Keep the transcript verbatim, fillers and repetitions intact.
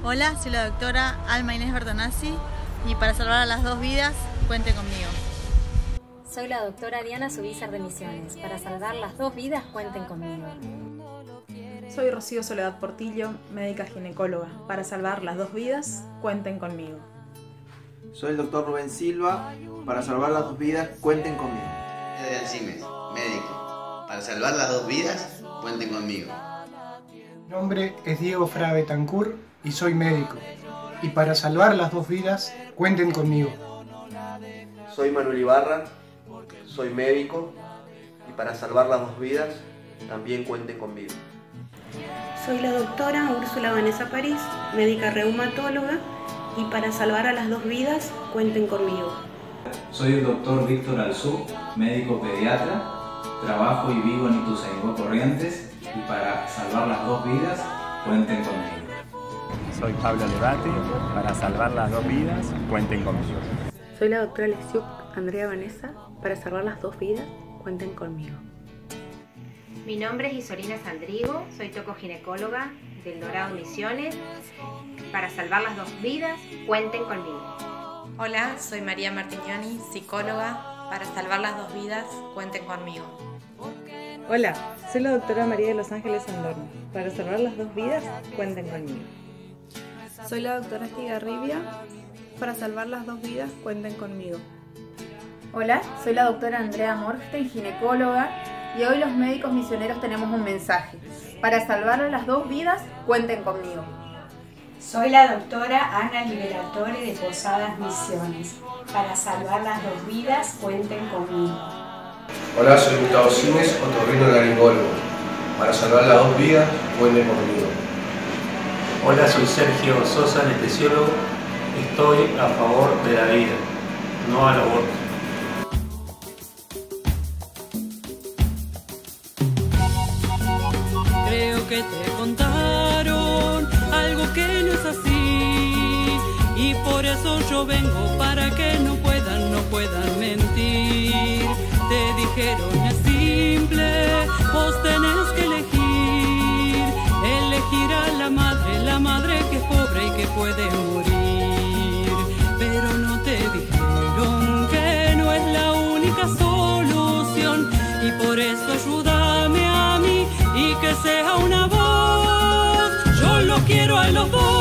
Hola, soy la doctora Alma Inés Bertonazzi y para salvar a las dos vidas, cuente conmigo. Soy la doctora Diana Subizar de Misiones. Para salvar las dos vidas, cuenten conmigo. Soy Rocío Soledad Portillo, médica ginecóloga. Para salvar las dos vidas, cuenten conmigo. Soy el doctor Rubén Silva. Para salvar las dos vidas, cuenten conmigo. Soy Alcimes, médico. Para salvar las dos vidas, cuenten conmigo. Mi nombre es Diego Fra Betancourt y soy médico. Y para salvar las dos vidas, cuenten conmigo. Soy Manuel Ibarra, soy médico y para salvar las dos vidas, también cuenten conmigo. Soy la doctora Úrsula Vanessa París, médica reumatóloga, y para salvar a las dos vidas, cuenten conmigo. Soy el doctor Víctor Alzú, médico pediatra, trabajo y vivo en Ituzaingó, Corrientes, y para salvar las dos vidas, cuenten conmigo. Soy Pablo Levati, para salvar las dos vidas, cuenten conmigo. Soy la doctora Lesiuk Andrea Vanessa, para salvar las dos vidas, cuenten conmigo. Mi nombre es Isolina Sandrigo, soy tocoginecóloga del Dorado Misiones. Para salvar las dos vidas, cuenten conmigo. Hola, soy María Martignoni, psicóloga. Para salvar las dos vidas, cuenten conmigo. Hola, soy la doctora María de Los Ángeles Andorno. Para salvar las dos vidas, cuenten conmigo. Soy la doctora Estigarribia. Para salvar las dos vidas, cuenten conmigo. Hola, soy la doctora Andrea Morstein, ginecóloga, y hoy los médicos misioneros tenemos un mensaje. Para salvar las dos vidas, cuenten conmigo. Soy la doctora Ana Liberatore de Posadas Misiones. Para salvar las dos vidas, cuenten conmigo. Hola, soy Gustavo Simes, otorrinolaringólogo. Para salvar las dos vidas, cuenten conmigo. Hola, soy Sergio Sosa, anestesiólogo. Estoy a favor de la vida, no al aborto. Creo que te contaron algo que no es así, y por eso yo vengo para que no puedan, no puedan mentir. Te dijeron es simple, vos tenés que elegir, elegir a la madre, la madre que es pobre y que puede morir. Pero no te dijeron que no es la única solución, y por eso ayúdame a mí y que sea una voz. Yo lo quiero a los dos.